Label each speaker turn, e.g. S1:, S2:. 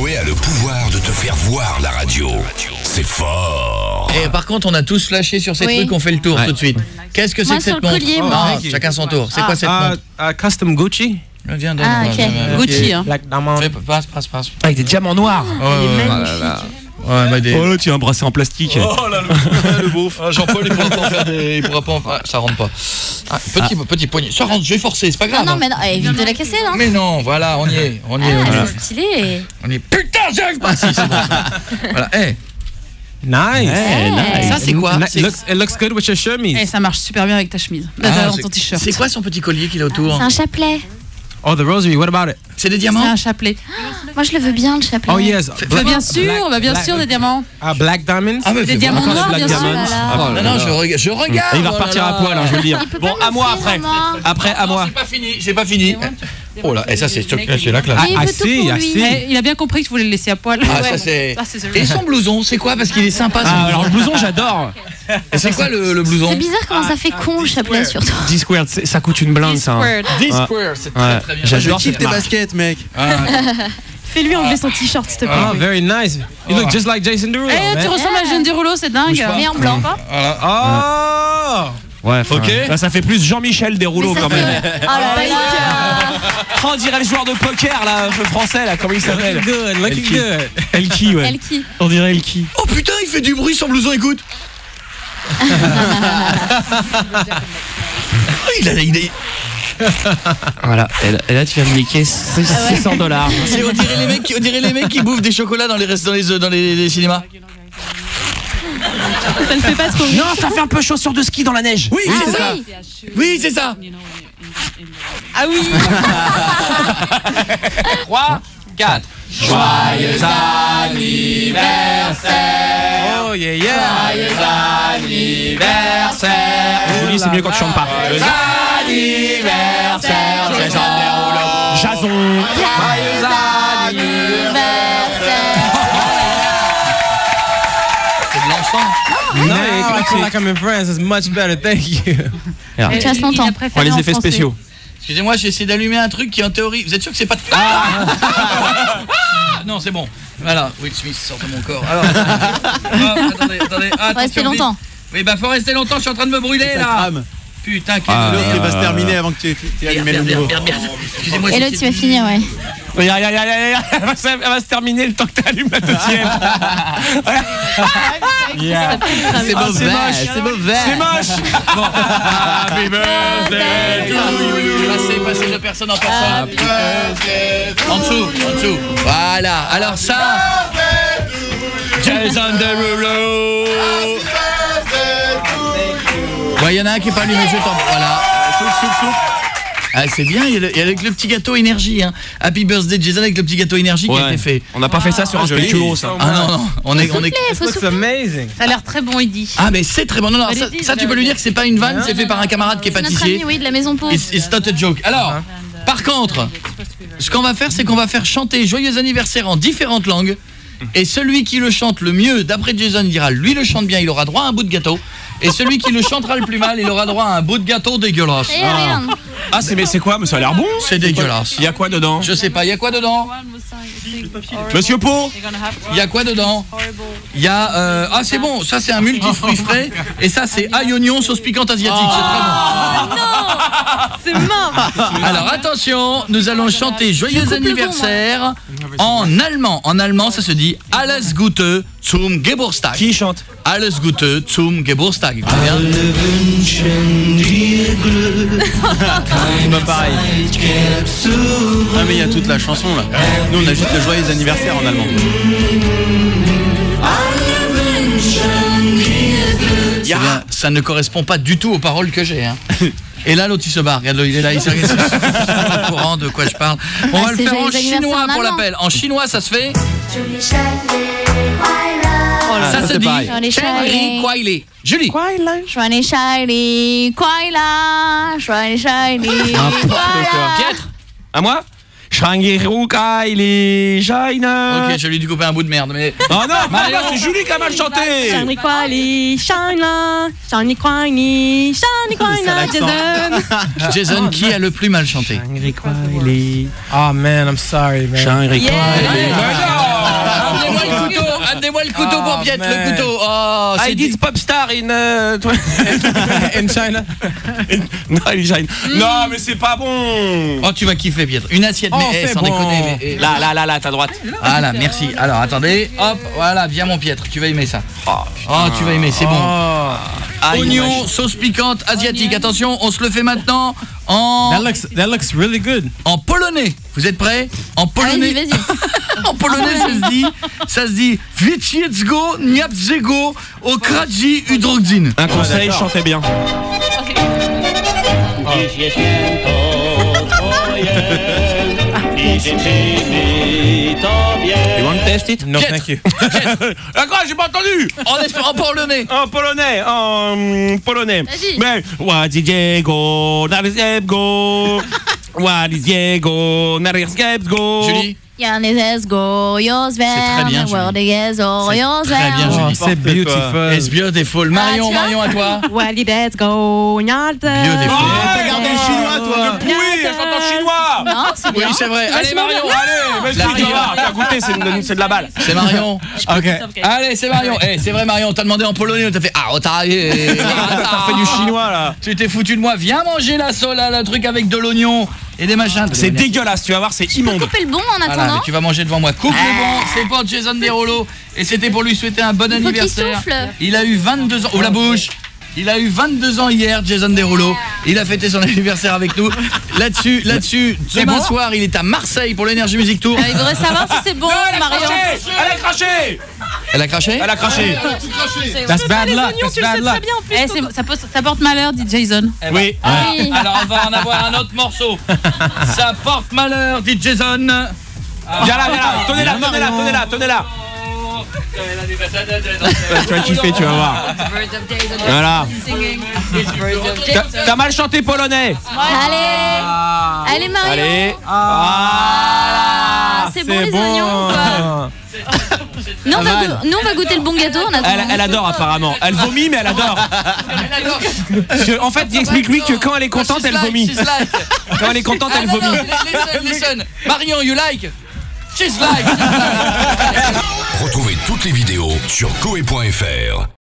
S1: Noé a le pouvoir de te faire voir la radio. C'est fort.
S2: Et par contre, on a tous flashé sur ces trucs, on fait le tour tout de suite. Qu'est-ce que c'est que cette montre? Chacun son tour. C'est quoi cette montre?
S3: Custom Gucci.
S2: Viens, donne.
S4: Gucci, hein.
S2: Passe.
S3: Avec des diamants noirs.
S4: Il est magnifique.
S3: Oh là, tu as un bracelet en plastique.
S2: Oh là, le beauf. Jean-Paul, il pourra pas en faire des... Il pourra pas en faire... ça rentre pas. Petit poignet. Ça rentre, je vais forcer, c'est pas grave.
S4: Non, mais non, évite de la casser, non?
S2: Mais non, voilà, on y est.
S4: C'est stylé.
S2: On y est. Putain, j'arrive pas. Si, c'est bon. Voilà,
S3: Nice.
S2: Ça, c'est quoi?
S3: It looks good with your chemise.
S4: Ça marche super bien avec ta chemise. Ton t-shirt.
S2: C'est quoi son petit collier qu'il a autour?
S4: C'est un chapelet.
S3: Oh, the rosary, what about it?
S2: C'est des diamants?
S4: C'est un chapelet. Moi, je le veux bien, le chapelet.
S3: Oh, yes.
S4: Bien sûr, des diamants.
S3: Black diamants?
S4: Des diamants noirs, bien sûr.
S2: Non, je regarde.
S3: Il va repartir à poil, je veux le dire. Bon, à moi après. Après, à moi.
S2: J'ai pas fini. Oh là, et ça c'est la classe.
S4: Il a bien compris que je voulais le laisser à poil.
S2: Ça c'est. Et son blouson, c'est quoi? Parce qu'il est sympa.
S3: Alors le blouson, j'adore.
S2: Et c'est quoi le blouson?
S4: C'est bizarre comment ça fait con le chapelet surtout.
S3: Discord, ça coûte une blinde ça.
S2: Discord, c'est très bien.
S3: J'adore
S5: tes baskets, mec.
S4: Fais-lui enlever son t-shirt s'il te plaît.
S3: Oh, very nice. You look just like Jason Derulo.
S4: Tu ressembles à Jason Derulo, c'est dingue. Mais en blanc.
S3: Oh. Ouais, ok. Ça fait plus Jean-Michel Derulo quand même.
S4: Oh là là.
S3: On dirait le joueur de poker là, français là, comment il s'appelle? Looking good. Elki, ouais.
S4: Elki.
S3: On dirait Elki.
S2: Oh putain, il fait du bruit son blouson, écoute. Il est...
S3: Voilà, et là tu viens de niquer $600.
S2: On dirait les mecs qui bouffent des chocolats dans les cinémas.
S4: Ça ne fait pas trop.
S3: Non, ça fait un peu chaussure de ski dans la neige.
S2: Oui, c'est ça. Oui, c'est ça.
S4: Ah oui.
S3: 3, 4. Joyeux anniversaire. Oh yeah yeah. Joyeux anniversaire. Julie, c'est mieux quand tu chantes pas. Joyeux anniversaire. Jason. Joyeux anniversaire.
S2: C'est de l'enfant.
S3: No, like I'm in France, it's much better, thank you.
S4: Tu as longtemps.
S3: On les effets spéciaux.
S2: Excusez-moi, j'ai essayé d'allumer un truc qui en théorie... Vous êtes sûr que c'est pas... Non, c'est bon. Voilà, Will Smith sort de mon corps. Alors, attendez.
S4: Faut rester longtemps.
S2: Oui, bah faut rester longtemps, je suis en train de me brûler là. Putain, quel
S5: L'autre, il va se terminer avant que tu aies allumé le nouveau.
S2: Merde. Excusez-moi.
S4: Et l'autre, tu vas finir, ouais.
S3: Elle va se terminer le temps que tu allumes la deuxième.
S2: C'est mauvais.
S3: C'est moche. Bon. Happy birthday to you.
S2: Passez de personne en personne. En dessous. Voilà. Alors ça. Jason Derulo. Ouais, il y en a un qui est pas allumé, je t'en... Voilà. Souffle. Ah, c'est bien, il y a avec le petit gâteau énergie, hein. Happy birthday Jason avec le petit gâteau énergie qui a été fait.
S3: On n'a pas fait ça sur un spéculoos, ça.
S2: Ah non, on est
S3: amazing.
S4: Ça a l'air très bon, il dit.
S2: Ah mais c'est très bon. Non, ça tu peux lui dire que c'est pas une vanne, c'est fait par un camarade qui est pâtissier.
S4: Oui, de la maison pauvre.
S2: It's not a joke. Alors, par contre, ce qu'on va faire, c'est qu'on va faire chanter Joyeux anniversaire en différentes langues. Et celui qui le chante le mieux, d'après Jason, dira lui le chante bien, il aura droit à un bout de gâteau. Et celui qui le chantera le plus mal, il aura droit à un bout de gâteau dégueulasse.
S3: Ah, c'est quoi? Mais ça a l'air bon.
S2: C'est dégueulasse.
S3: Il y a quoi dedans?
S2: Je sais pas, il y a quoi dedans?
S3: Monsieur Pau.
S2: Il y a quoi dedans? Il y a... ah, c'est bon, ça c'est un multifruit frais. Et ça c'est ail, oignon, sauce piquante asiatique. C'est très bon.
S4: Non, c'est mort.
S2: Alors attention, nous allons chanter Joyeux anniversaire en allemand. En allemand, ça se dit Alles Gute zum Geburtstag.
S3: Qui chante?
S2: Alles Gute zum Geburtstag.
S5: Pas pareil. Ah mais il y a toute la chanson là. Nous on a juste le joyeux anniversaire en allemand.
S2: Bien, ça ne correspond pas du tout aux paroles que j'ai, hein. Et là l'autre il se barre, regarde-le, il est là, il s'est au courant de quoi je parle. On va le faire en chinois pour l'appel. En chinois ça se fait. Ça se dit Shangri Kwaile. Julie.
S4: Joanne Shiny, Kwaila, Joanne Shiny.
S2: Pietre.
S3: À moi? Shangri Kwaile, Shaina.
S2: Ok, je lui ai dû couper un bout de merde, mais...
S3: Oh non, c'est Julie qui a mal chanté.
S4: Shangri Kwaili, Shaina, Shangri Kwaili, Shangri Kwaila, Jason.
S2: Jason, qui a le plus mal chanté?
S3: Shangri Kwaile. Oh man, I'm sorry man. Shangri Kwaile.
S2: devant Piet, le couteau. Oh,
S3: I did pop star in
S5: In China.
S3: Non, in China. Non, mais c'est pas bon.
S2: Oh, tu vas kiffer, Piet. Une assiette, mais sans déconner. Mais,
S3: Là, ta droite.
S2: Voilà, merci. Alors, attendez. Hop, voilà, viens mon Piètre, tu vas aimer ça. Oh, tu vas aimer, c'est bon. Oignon, sauce piquante, asiatique. Attention, on se le fait maintenant en...
S5: That looks really good.
S2: En polonais. Vous êtes prêts? En polonais.
S4: Vas-y.
S2: En polonais, ça se dit Wieciecko, Niapzego, Okradzi, Udrodzin.
S3: Un conseil, chantez bien. You want to test it?
S5: No,
S2: Piet.
S5: thank you.
S3: D'accord, j'ai pas entendu.
S2: En polonais.
S3: En polonais.
S4: Vas-y.
S3: Mais Wadziego, Narizebgo. Wadziego, Narizebgo.
S2: Julie.
S4: Janezesgo,
S2: très bien, Julie. Très bien, Julie.
S5: C'est beautiful.
S2: It's beautiful. Marion,
S4: tu vois
S2: Marion, à toi.
S4: Well, let's go.
S2: Beautiful.
S5: T'as gardé le chinois, toi.
S3: Oui, elle chante en chinois.
S4: Non, c'est
S2: Oui,
S4: bien.
S2: c'est vrai. Allez, Marion.
S3: Allez, vas-y, tu vas. T'as goûté, c'est de la balle.
S2: C'est Marion.
S5: Ok.
S2: Allez, c'est Marion. Eh, c'est vrai, Marion. T'as demandé en polonais. T'as fait t'as
S3: fait du chinois, là.
S2: Tu t'es foutu de moi. Viens manger la sola, le truc avec de l'oignon et des machins.
S3: C'est dégueulasse, tu vas voir, c'est immonde.
S4: Couper le bon en
S2: Voilà,
S4: attendant.
S2: mais tu vas manger devant moi. Coupe le bon, c'est pour Jason Derulo. Et c'était pour lui souhaiter un bon
S4: qu'il
S2: anniversaire.
S4: souffle.
S2: Il a eu 22 ans. Ouvre la bouche. Il a eu 22 ans hier, Jason Derulo. Il a fêté son anniversaire avec nous. Là-dessus, demain soir, il est à Marseille pour l'Energy Music Tour.
S4: Il voudrait savoir si c'est bon, Marion.
S3: Elle a craché.
S2: Elle a craché?
S3: Elle a craché.
S5: That's bad luck. That's bad luck.
S4: Ça porte malheur, dit Jason.
S3: Oui.
S4: Oui.
S2: Alors on va en avoir un autre morceau. Ça porte malheur, dit Jason.
S3: Viens là. Tenez là. Tu vas kiffer, tu vas voir. Voilà. T'as mal chanté polonais.
S4: Allez, Marion.
S3: Allez.
S4: C'est bon les oignons ou pas? Nous on va goûter le bon gâteau.
S3: Elle adore apparemment. Elle vomit mais elle adore. Parce que, en fait, explique-lui que quand elle est contente, elle vomit. Quand elle est contente, elle vomit.
S2: Listen. Marion, you like? She's like.
S1: Retrouvez toutes les vidéos sur koe.fr.